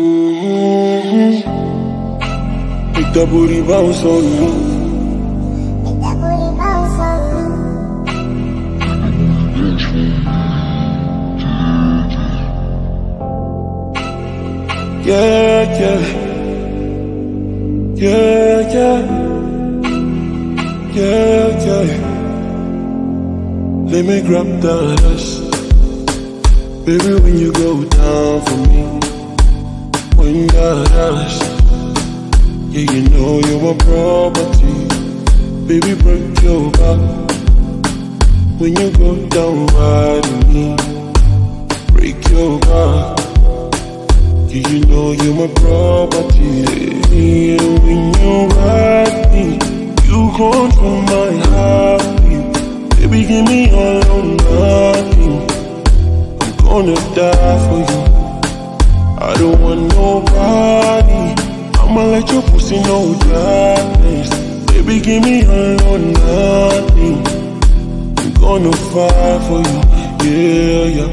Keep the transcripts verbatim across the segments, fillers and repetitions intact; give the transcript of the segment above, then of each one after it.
Mm-hmm. Make that booty bounce on me. Make that booty bounce on me. Yeah, yeah. Yeah, yeah. Yeah, yeah. Let me grab that ass. Baby, when you go down for me, when that ass, yeah, you know you're my property. Baby, break your back. When you go down right on me, break your back. Yeah, you know you're my property. Yeah, when you ride me, you control my heartbeat. Baby, give me all or nothing. I'm gonna die for you. I don't want nobody. I'ma let your pussy know darkness. Baby, give me all or nothing. I'm gonna fight for you. Yeah, yeah.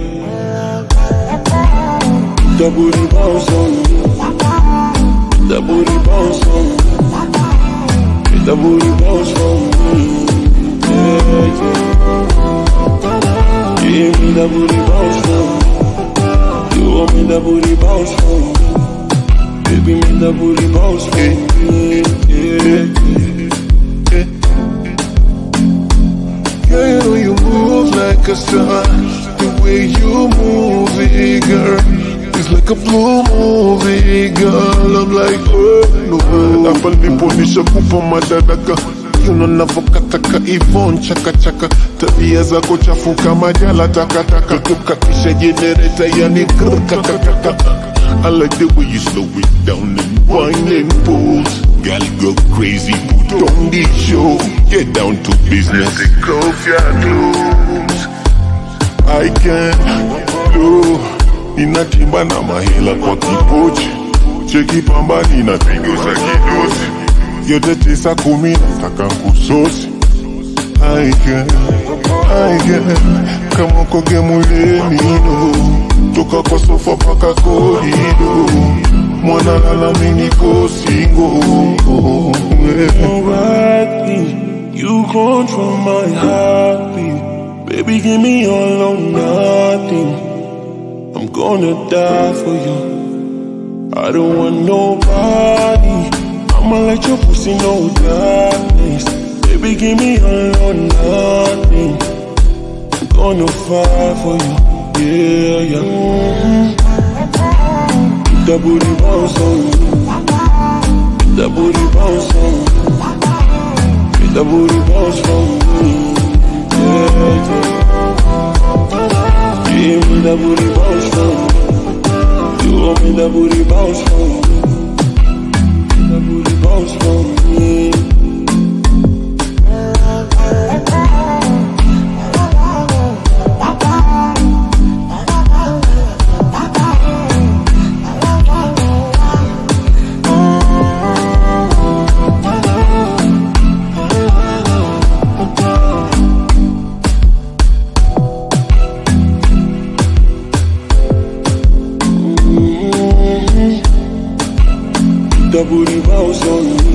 That booty bounce on me. That booty bounce on me. That booty bounce on me. Yeah, yeah. Give me that booty bounce on me. You want me that booty bounce on me. Baby, make that booty bounce on me. Yeah, yeah. Girl, you know you move like a star. The way you move it, girl, it's like a blue movie, girl. I'm like, oh no. Hapa niponisha kupa madaraka. You know navokataka Yvonne chaka chaka. Tabia zako chafu kama jala takataka. Tukatisha generator yani grr kaka kaka. I like the way you slow it down and whine and pose. Girl, go crazy, put on the show. Get down to business. Take off your clothes. I can't do. Ninatimba na mahela kwa kipochi. Cheki pamba ninapigo za kidosi. Yote tisa kumi nataka kusosi. I can't, I can't. Kama koge muleni no. Toka kwa sofa paka korido. Mwana lala miniko singo. Alright, you control my heartbeat. Baby, give me all or nothing. I'm gonna die for you. I don't want nobody. I'ma let your pussy know darkness. Baby, give me all or nothing. I'm gonna fight for you. Yeah, yeah. Mm-hmm. That booty bounce on me. That booty bounce on me. That booty bounce on me. Yeah, yeah. Give me that booty bounce on me. You want me that booty bounce on me. That booty bounce on me. That booty bounce on me.